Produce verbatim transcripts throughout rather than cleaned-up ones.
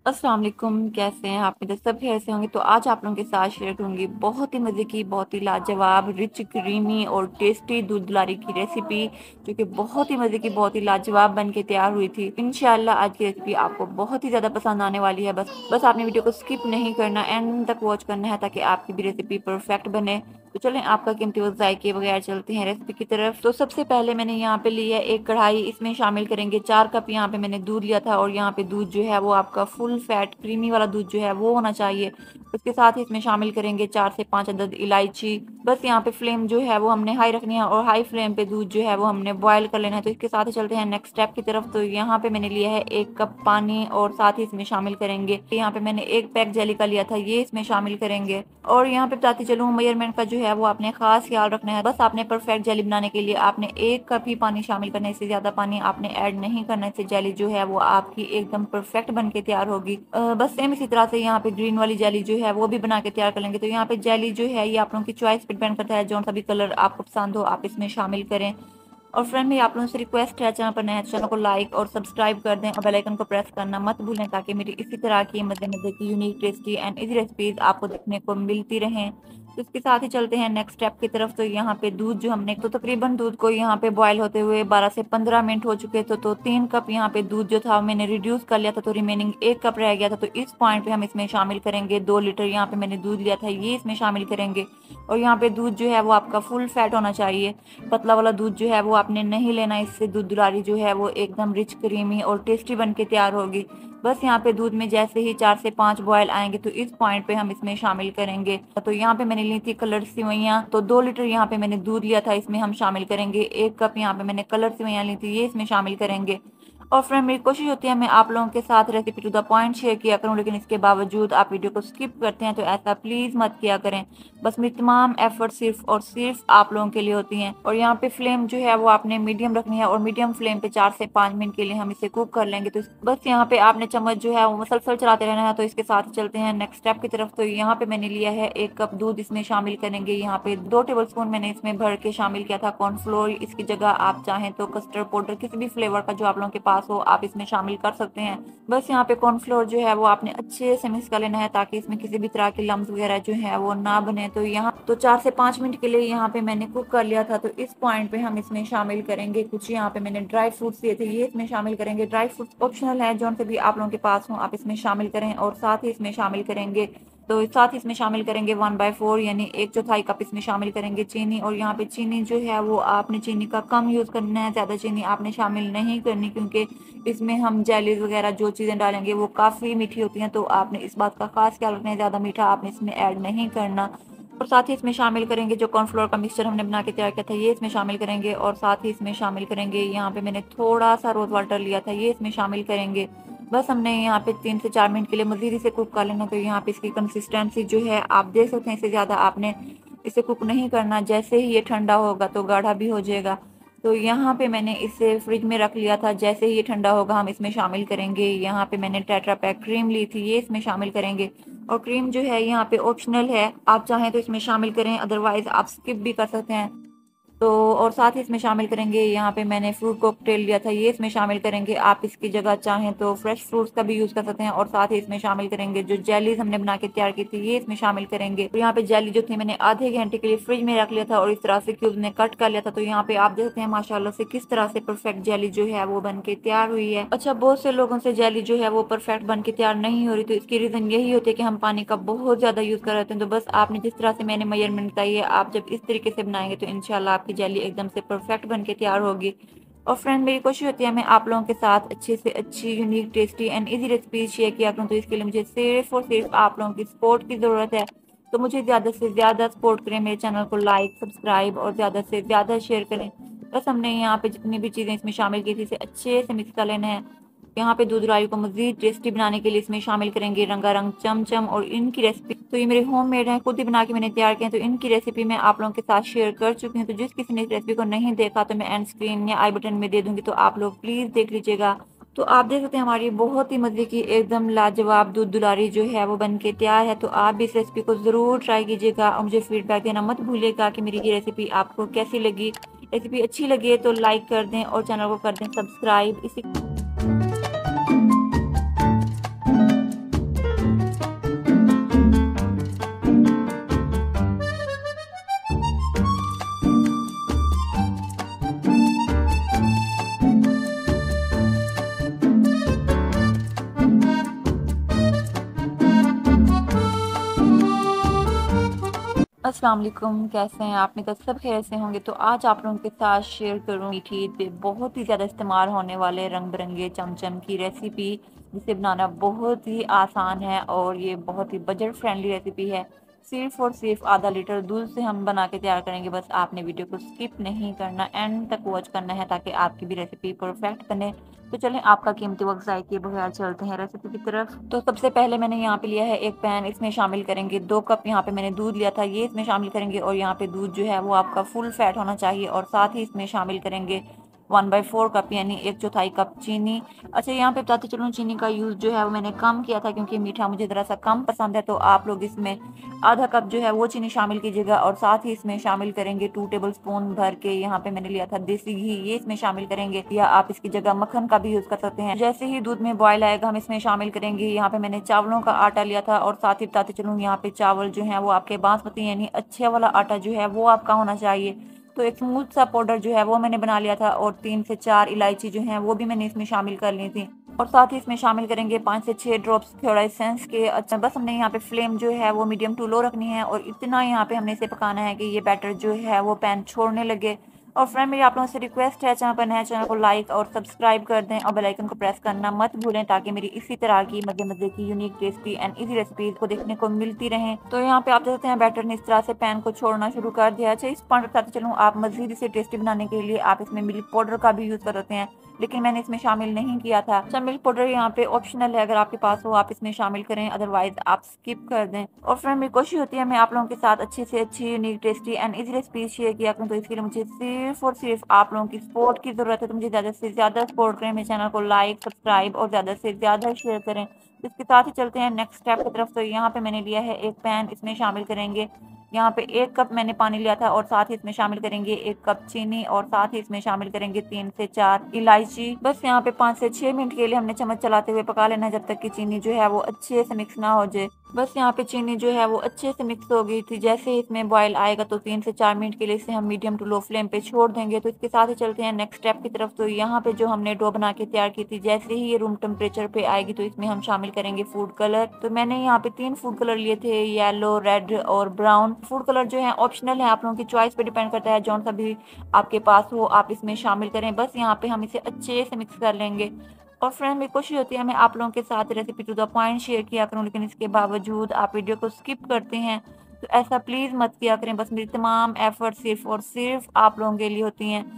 अस्सलाम वालेकुम, कैसे हैं आप? मेरे सब खैर से होंगे। तो आज आप लोगों के साथ शेयर करूंगी बहुत ही मज़े की, बहुत ही लाजवाब, रिच, क्रीमी और टेस्टी दूध दुलारी की रेसिपी, जो कि बहुत ही मज़े की, बहुत ही लाजवाब बन के तैयार हुई थी। इंशाल्लाह आज की रेसिपी आपको बहुत ही ज़्यादा पसंद आने वाली है। बस बस आपने वीडियो को स्किप नहीं करना, एंड तक वॉच करना है ताकि आपकी भी रेसिपी परफेक्ट बने। तो चलें आपका कीमती वक्त ज़ाय किए बगैर चलते हैं रेसिपी की तरफ। तो सबसे पहले मैंने यहाँ पे लिया एक कढ़ाई, इसमें शामिल करेंगे चार कप यहाँ पे मैंने दूध लिया था, और यहाँ पे दूध जो है वो आपका फुल फैट क्रीमी वाला दूध जो है वो होना चाहिए। उसके साथ ही इसमें शामिल करेंगे चार से पाँच अदद इलायची। बस यहाँ पे फ्लेम जो है वो हमने हाई रखनी है, और हाई फ्लेम पे दूध जो है वो हमने बॉयल कर लेना है। तो इसके साथ ही चलते हैं नेक्स्ट स्टेप की तरफ। तो यहाँ पे मैंने लिया है एक कप पानी, और साथ ही इसमें शामिल करेंगे, यहाँ पे मैंने एक पैक जेली का लिया था, ये इसमें शामिल करेंगे। और यहाँ पे बताती चलूँ, मेजरमेंट का जो है वो आपने खास ख्याल रखना है। बस आपने परफेक्ट जेली बनाने के लिए आपने एक कप ही पानी शामिल करना है, इससे ज्यादा पानी आपने ऐड नहीं करना। इससे जेली जो है वो आपकी एकदम परफेक्ट बन के तैयार होगी। अ, बस सेम इसी तरह से यहाँ पे ग्रीन वाली जेली जो है वो भी बना के तैयार कर लेंगे। तो यहाँ पे जेली जो है ये आप लोगों की चॉइस पे डिपेंड करता है, जो सा भी कलर आपको पसंद हो आप इसमें शामिल करें। और फ्रेंड मेरी आप लोगों से रिक्वेस्ट है, चैनल पर नए हैं तो चैनल को लाइक और सब्सक्राइब कर दें, और बेल आइकन को प्रेस करना मत भूलें, ताकि मेरी इसी तरह की मजे मजे की unique, tasty and easy recipes आपको देखने को मिलती रहें। तो इसके साथ ही चलते हैं नेक्स्ट स्टेप की तरफ। तो यहाँ पे दूध जो हमने, तो तकरीबन दूध को यहाँ पे बॉयल होते हुए बारह से पंद्रह मिनट हो चुके थे। तो तीन कप यहाँ पे दूध जो था मैंने रिड्यूस कर लिया था, तो रिमेनिंग एक कप रह गया था। तो इस पॉइंट पे हम इसमें शामिल करेंगे दो लीटर यहाँ पे मैंने दूध लिया था, ये इसमें शामिल करेंगे। और यहाँ पे दूध जो है वो आपका फुल फैट होना चाहिए, पतला वाला दूध जो है वो आपने नहीं लेना। इससे दूध दुलारी जो है वो एकदम रिच, क्रीमी और टेस्टी बन के तैयार होगी। बस यहाँ पे दूध में जैसे ही चार से पांच बॉयल आएंगे, तो इस पॉइंट पे हम इसमें शामिल करेंगे। तो यहाँ पे मैंने ली थी कलर सेवइयाँ, तो दो लीटर यहाँ पे मैंने दूध लिया था, इसमें हम शामिल करेंगे एक कप यहाँ पे मैंने कलर सेवइयाँ ली थी, ये इसमें शामिल करेंगे। और फ्रेंड मेरी कोशिश होती है मैं आप लोगों के साथ recipe to the point share किया करूं, लेकिन इसके बावजूद आप वीडियो को स्किप करते हैं, तो ऐसा प्लीज मत किया करें। बस मेरी तमाम एफर्ट सिर्फ और सिर्फ आप लोगों के लिए होती हैं। और यहाँ पे फ्लेम जो है वो आपने मीडियम रखनी है, और मीडियम फ्लेम पे चार से पाँच मिनट के लिए हम इसे कुक कर लेंगे। तो बस यहाँ पे आपने चम्मच जो है वो मुसलसल चलाते रहना है। तो इसके साथ चलते हैं नेक्स्ट स्टेप की तरफ। तो यहाँ पे मैंने लिया है एक कप दूध, इसमें शामिल करेंगे यहाँ पे दो टेबल स्पून मैंने इसमें भर के शामिल किया था कॉर्नफ्लोर। इसकी जगह आप चाहें तो कस्टर्ड पाउडर, किसी भी फ्लेवर का जो आप लोगों के पास हो आप इसमें शामिल कर सकते हैं। बस यहाँ पे कॉर्नफ्लोर जो है वो आपने अच्छे से मिक्स कर लेना है, ताकि इसमें किसी भी तरह के लम्स वगैरह जो है वो ना बने। तो यहाँ तो चार से पाँच मिनट के लिए यहाँ पे मैंने कुक कर लिया था। तो इस पॉइंट पे हम इसमें शामिल करेंगे कुछ, यहाँ पे मैंने ड्राई फ्रूट्स दिए थे, ये इसमें शामिल करेंगे। ड्राई फ्रूट्स ऑप्शनल है, जो से भी आप लोगों के पास हो आप इसमें शामिल करें। और साथ ही इसमें शामिल करेंगे, तो साथ ही इसमें शामिल करेंगे वन बाय फोर यानी एक चौथाई कप इसमें शामिल करेंगे चीनी। और यहाँ पे चीनी जो है वो आपने चीनी का कम यूज करना है, ज्यादा चीनी आपने शामिल नहीं करनी, क्योंकि इसमें हम जेलीज वगैरह जो चीजें डालेंगे वो काफी मीठी होती हैं। तो आपने इस बात का खास ख्याल रखना है, ज्यादा मीठा आपने इसमें ऐड नहीं करना। और साथ ही इसमें शामिल करेंगे जो कॉर्नफ्लोर का मिक्सचर हमने बना के तैयार किया था, ये इसमें शामिल करेंगे। और साथ ही इसमें शामिल करेंगे, यहाँ पे मैंने थोड़ा सा रोज वाटर लिया था, ये इसमें शामिल करेंगे। बस हमने यहाँ पे तीन से चार मिनट के लिए मजीद इसे कुक कर लेना। तो यहाँ पे इसकी कंसिस्टेंसी जो है आप देख सकते हैं, इससे ज़्यादा आपने इसे कुक नहीं करना। जैसे ही ये ठंडा होगा तो गाढ़ा भी हो जाएगा। तो यहाँ पे मैंने इसे फ्रिज में रख लिया था, जैसे ही ये ठंडा होगा हम इसमें शामिल करेंगे। यहाँ पे मैंने टेट्रा पैक क्रीम ली थी, ये इसमें शामिल करेंगे। और क्रीम जो है यहाँ पे ऑप्शनल है, आप चाहें तो इसमें शामिल करें, अदरवाइज आप स्किप भी कर सकते हैं। तो और साथ ही इसमें शामिल करेंगे, यहाँ पे मैंने फ्रूट कॉकटेल लिया था, ये इसमें शामिल करेंगे। आप इसकी जगह चाहें तो फ्रेश फ्रूट्स का भी यूज कर सकते हैं। और साथ ही इसमें शामिल करेंगे जो जेलीज हमने बना के तैयार की थी, ये इसमें शामिल करेंगे। तो यहाँ पे जेली जो थी मैंने आधे घंटे के लिए फ्रिज में रख लिया था, और इस तरह से क्यूब में कट कर लिया था। तो यहाँ पे आप देखते हैं माशाल्लाह से किस तरह से परफेक्ट जेली जो है वो बन के तैयार हुई है। अच्छा, बहुत से लोगों से जेली जो है वो परफेक्ट बन के तैयार नहीं हो रही, तो इसकी रीजन यही होती है कि हम पानी का बहुत ज्यादा यूज कर रहे हैं। तो बस आपने जिस तरह से मैंने मेजरमेंट बताई है, आप जब इस तरीके से बनाएंगे तो इंशाल्लाह आपकी जेली एकदम से परफेक्ट बन के तैयार होगी। और फ्रेंड मेरी कोशिश होती है मैं आप लोगों के साथ अच्छे से अच्छी, unique, tasty and easy recipes share किया करूँ। तो इसके लिए मुझे सिर्फ और सिर्फ आप लोगों की सपोर्ट की ज़रूरत है। तो मुझे ज़्यादा से ज़्यादा सपोर्ट करें, मेरे चैनल को लाइक, सब्सक्राइब और ज़्यादा से ज़्यादा शेयर करें। बस हमने यहाँ पे जितनी भी चीज़ें इसमें शामिल की थी इसे अच्छे से मिक्स कर लेना है। यहाँ पे दूध राई को मजीद टेस्टी बनाने के लिए इसमें शामिल करेंगे रंगारंग चमचम, और इनकी रेसिपी तो ये मेरे होममेड है, खुद ही बना के मैंने तैयार किए हैं। तो इनकी रेसिपी मैं आप लोगों के साथ शेयर कर चुकी हूँ। तो जिस किसी ने इस रेसिपी को नहीं देखा तो मैं एंड स्क्रीन या आई बटन में दे दूंगी, तो आप लोग प्लीज देख लीजिएगा। तो आप देख सकते हैं हमारी बहुत ही मजे की एकदम लाजवाब दूध दुलारी जो है वो बन के तैयार है। तो आप भी इस रेसिपी को जरूर ट्राई कीजिएगा, और मुझे फीडबैक देना मत भूलिएगा कि मेरी ये रेसिपी आपको कैसी लगी। रेसिपी अच्छी लगी है तो लाइक कर दें, और चैनल को कर दें सब्सक्राइब। इसी अस्सलाम वालेकुम, कैसे हैं आप? तो सब खैर से होंगे। तो आज आप लोगों के साथ शेयर करूँ मीठी ईद पे बहुत ही ज़्यादा इस्तेमाल होने वाले रंग बिरंगे चमचम की रेसिपी, जिसे बनाना बहुत ही आसान है और ये बहुत ही बजट फ्रेंडली रेसिपी है। सिर्फ और सिर्फ आधा लीटर दूध से हम बना के तैयार करेंगे। बस आपने वीडियो को स्किप नहीं करना, एंड तक वॉच करना है ताकि आपकी भी रेसिपी परफेक्ट बने। तो चलें आपका कीमती वक्त ज़ाय किए बगैर चलते हैं रेसिपी की तरफ। तो सबसे पहले मैंने यहाँ पे लिया है एक पैन, इसमें शामिल करेंगे दो कप यहाँ पे मैंने दूध लिया था, ये इसमें शामिल करेंगे। और यहाँ पे दूध जो है वो आपका फुल फैट होना चाहिए। और साथ ही इसमें शामिल करेंगे वन बाई फोर कप यानी एक चौथाई कप चीनी। अच्छा, यहाँ पे बताते चलूँ चीनी का यूज़ जो है वो मैंने कम किया था क्योंकि मीठा मुझे ज़रा सा कम पसंद है। तो आप लोग इसमें आधा कप जो है वो चीनी शामिल कीजिएगा। और साथ ही इसमें शामिल करेंगे टू टेबल स्पून भर के यहाँ पे मैंने लिया था देसी घी, ये इसमें शामिल करेंगे, या आप इसकी जगह मक्खन का भी यूज कर सकते हैं। जैसे ही दूध में बॉयल आएगा हम इसमें शामिल करेंगे, यहाँ पे मैंने चावलों का आटा लिया था। और साथ ही बताते चलूँ यहाँ पे चावल जो है वो आपके बासमती यानी अच्छे वाला आटा जो है वो आपका होना चाहिए। तो एक स्मूथ सा पाउडर जो है वो मैंने बना लिया था। और तीन से चार इलायची जो है वो भी मैंने इसमें शामिल कर ली थी। और साथ ही इसमें शामिल करेंगे पाँच से छह ड्रॉप्स थोड़ा एसेंस के। अच्छा, बस हमने यहाँ पे फ्लेम जो है वो मीडियम टू लो रखनी है और इतना यहाँ पे हमने इसे पकाना है कि ये बैटर जो है वो पैन छोड़ने लगे। और फ्रेंड, मेरी आप लोगों से रिक्वेस्ट है, चैनल पर नए चैनल को लाइक और सब्सक्राइब कर दें और बेल आइकन को प्रेस करना मत भूलें ताकि मेरी इसी तरह की मजे मजे की unique tasty and easy recipes को देखने को मिलती रहें। तो यहाँ पे आप देख सकते हैं बैटर ने इस तरह से पैन को छोड़ना शुरू कर दिया। अच्छा, इस पॉइंट बताते चलूँ, आप मजीद इसे टेस्टी बनाने के लिए आप इसमें मिल्क पाउडर का भी यूज कर सकते हैं, लेकिन मैंने इसमें शामिल नहीं किया था। अच्छा, मिल्क पाउडर यहाँ पे ऑप्शनल है, अगर आपके पास हो आप इसमें शामिल करें, अदरवाइज आप स्किप कर दें। और फ्रेंड, मेरी कोशिश होती है मैं आप लोगों के साथ अच्छी से अच्छी unique tasty and easy recipe share किया करूँ। तो इसके लिए मुझे सिर्फ और सिर्फ आप लोगों की सपोर्ट की जरूरत है। तो मुझे ज्यादा से ज्यादा सपोर्ट करें, मेरे चैनल को लाइक सब्सक्राइब और ज्यादा से ज्यादा शेयर करें। इसके साथ ही चलते हैं नेक्स्ट स्टेप की तरफ। तो यहाँ पे मैंने लिया है एक पैन, इसमें शामिल करेंगे यहाँ पे एक कप मैंने पानी लिया था। और साथ ही इसमें शामिल करेंगे एक कप चीनी। और साथ ही इसमें शामिल करेंगे तीन से चार इलायची। बस यहाँ पे पाँच से छह मिनट के लिए हमने चम्मच चलाते हुए पका लेना है जब तक कि चीनी जो है वो अच्छे से मिक्स ना हो जाए। बस यहाँ पे चीनी जो है वो अच्छे से मिक्स हो गई थी। जैसे ही इसमें बॉयल आएगा तो तीन से चार मिनट के लिए इसे हम मीडियम टू लो फ्लेम पे छोड़ देंगे। तो इसके साथ ही चलते हैं नेक्स्ट स्टेप की तरफ। तो यहाँ पे जो हमने डो बना के तैयार की थी, जैसे ही ये रूम टेम्परेचर पे आएगी तो इसमें हम शामिल करेंगे फूड कलर। तो मैंने यहाँ पे तीन फूड कलर लिए थे, येलो, रेड और ब्राउन। फूड कलर जो है ऑप्शनल है, आप लोगों की चॉइस पे डिपेंड करता है, जौन सा भी आपके पास हो आप इसमें शामिल करें। बस यहाँ पे हम इसे अच्छे से मिक्स कर लेंगे। और फ्रेंड, मेरी कोशिश होती है मैं आप लोगों के साथ recipe to the point share किया करूं, लेकिन इसके बावजूद आप वीडियो को स्किप करते हैं। तो ऐसा प्लीज मत किया करें। बस मेरी तमाम एफर्ट सिर्फ और सिर्फ आप लोगों के लिए होती हैं।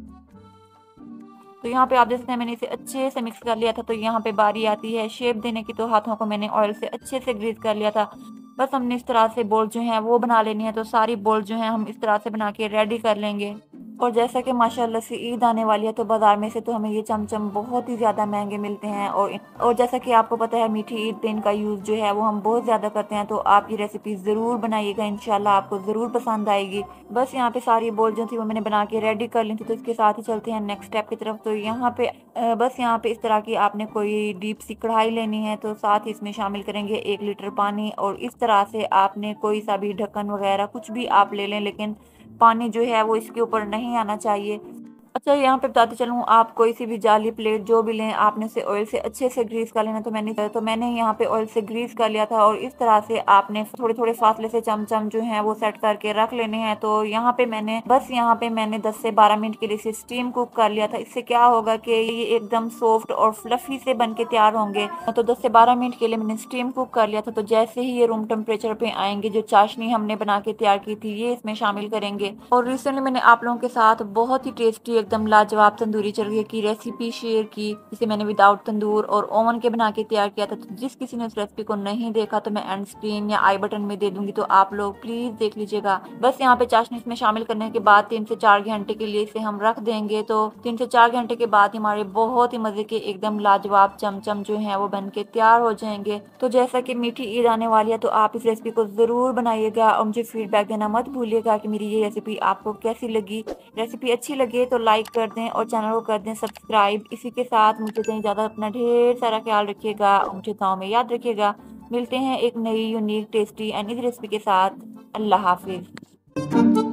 तो यहाँ पे आप देख सकते हैं मैंने इसे अच्छे से मिक्स कर लिया था। तो यहाँ पे बारी आती है शेप देने की। तो हाथों को मैंने ऑयल से अच्छे से ग्रीस कर लिया था। बस हमने इस तरह से बॉल जो है वो बना लेनी है। तो सारी बॉल जो है हम इस तरह से बना के रेडी कर लेंगे। और जैसा कि माशाल्लाह से ईद आने वाली है तो बाजार में से तो हमें ये चमचम बहुत ही ज़्यादा महंगे मिलते हैं। और और जैसा कि आपको पता है मीठी ईद पे इनका यूज़ जो है वो हम बहुत ज़्यादा करते हैं। तो आप ये रेसिपी ज़रूर बनाइएगा, इंशाल्लाह आपको ज़रूर पसंद आएगी। बस यहाँ पे सारी बॉल जो थी वो मैंने बना के रेडी कर ली थी। तो इसके साथ ही चलते हैं नेक्स्ट स्टेप की तरफ। तो यहाँ पे अ, बस यहाँ पे इस तरह की आपने कोई डीप सी कढ़ाई लेनी है। तो साथ ही इसमें शामिल करेंगे एक लीटर पानी। और इस तरह से आपने कोई सा भी ढक्कन वगैरह कुछ भी आप ले लें, लेकिन पानी जो है वो इसके ऊपर नहीं आना चाहिए। अच्छा, यहाँ पे बताते चलूँ, आप कोई सी भी जाली प्लेट जो भी लें आपने उसे ऑयल से अच्छे से ग्रीस कर लेना। तो मैंने तो मैंने यहाँ पे ऑयल से ग्रीस कर लिया था। और इस तरह से आपने थोड़े थोड़े फासले से चमचम जो है वो सेट करके रख लेने हैं। तो यहाँ पे मैंने बस यहाँ पे मैंने दस से बारह मिनट के लिए इसे स्टीम कुक कर लिया था। इससे क्या होगा कि ये एकदम सॉफ्ट और फ्लफी से बन के तैयार होंगे। तो दस से बारह मिनट के लिए मैंने स्टीम कुक कर लिया था। तो जैसे ही ये रूम टेम्परेचर पे आएंगे, जो चाशनी हमने बना के तैयार की थी ये इसमें शामिल करेंगे। और रिसेंटली मैंने आप लोगों के साथ बहुत ही टेस्टी एकदम लाजवाब तंदूरी चरखे की रेसिपी शेयर की, जिसे मैंने विदाउट तंदूर और ओवन के बना के तैयार किया था। तो जिस किसी ने उस रेसिपी को नहीं देखा तो मैं एंड स्क्रीन या आई बटन में दे दूंगी, तो आप लोग प्लीज देख लीजिएगा। बस यहाँ पे चाशनी इसमें शामिल करने के बाद तीन से चार घंटे के लिए इसे हम रख देंगे। तो तीन से चार घंटे के बाद हमारे बहुत ही मजे के एकदम लाजवाब चमचम जो है वो बन के तैयार हो जाएंगे। तो जैसा कि मीठी ईद आने वाली है तो आप इस रेसिपी को जरूर बनाइएगा और मुझे फीडबैक देना मत भूलिएगा कि मेरी ये रेसिपी आपको कैसी लगी। रेसिपी अच्छी लगे तो लाइक कर दें और चैनल को कर दें सब्सक्राइब। इसी के साथ मुझे कहीं ज़्यादा अपना ढेर सारा ख्याल रखिएगा और मुझे दुआओं में याद रखिएगा। मिलते हैं एक नई unique tasty and easy recipe के साथ। अल्लाह हाफिज।